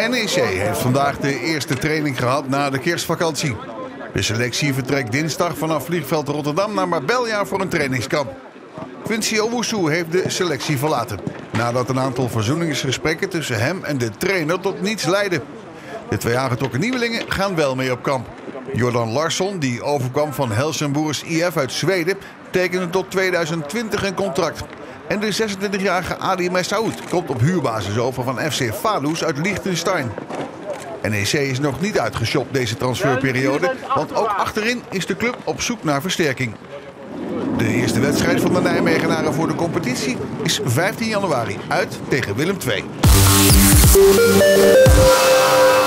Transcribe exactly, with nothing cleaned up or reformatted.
N E C heeft vandaag de eerste training gehad na de kerstvakantie. De selectie vertrekt dinsdag vanaf vliegveld Rotterdam naar Marbella voor een trainingskamp. Quincy Owusu heeft de selectie verlaten, nadat een aantal verzoeningsgesprekken tussen hem en de trainer tot niets leidden. De twee aangetrokken nieuwelingen gaan wel mee op kamp. Jordan Larsson, die overkwam van Helsingborgs I F uit Zweden, tekende tot tweeduizend twintig een contract. En de zesentwintigjarige Adi Messaoud komt op huurbasis over van F C Vaduz uit Liechtenstein. N E C is nog niet uitgeshopt deze transferperiode, want ook achterin is de club op zoek naar versterking. De eerste wedstrijd van de Nijmegenaren voor de competitie is vijftien januari uit tegen Willem twee.